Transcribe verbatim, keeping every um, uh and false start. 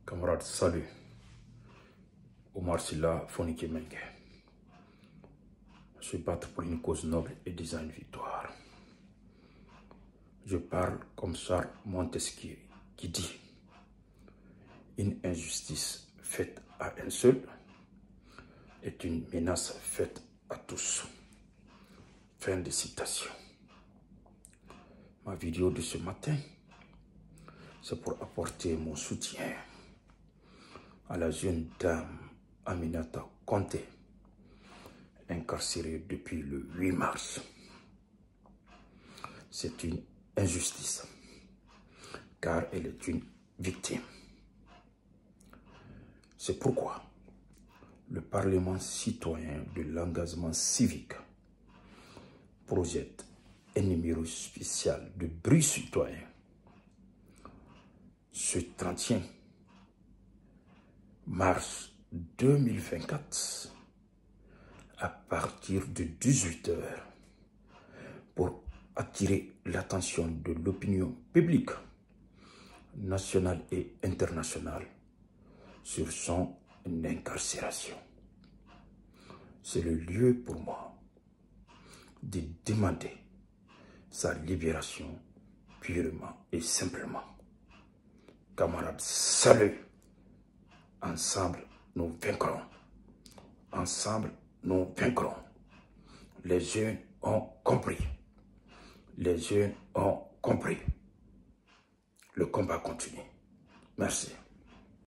Camarades, salut. Omar Sylla, Fonike Mengue. Je battre pour une cause noble et disant une victoire. Je parle comme Charles Montesquieu qui dit: une injustice faite à un seul est une menace faite à tous. Fin de citation. Ma vidéo de ce matin, c'est pour apporter mon soutien à la jeune dame Aminata Conté, incarcérée depuis le huit mars. C'est une injustice, car elle est une victime. C'est pourquoi le Parlement citoyen de l'engagement civique projette un numéro spécial de bruit citoyen ce trente et un mars deux mille vingt-quatre à partir de dix-huit heures pour attirer l'attention de l'opinion publique nationale et internationale sur son incarcération. C'est le lieu pour moi de demander sa libération purement et simplement. Camarades, salut! Ensemble, nous vaincrons. Ensemble, nous vaincrons. Les jeunes ont compris. Les jeunes ont compris. Le combat continue. Merci.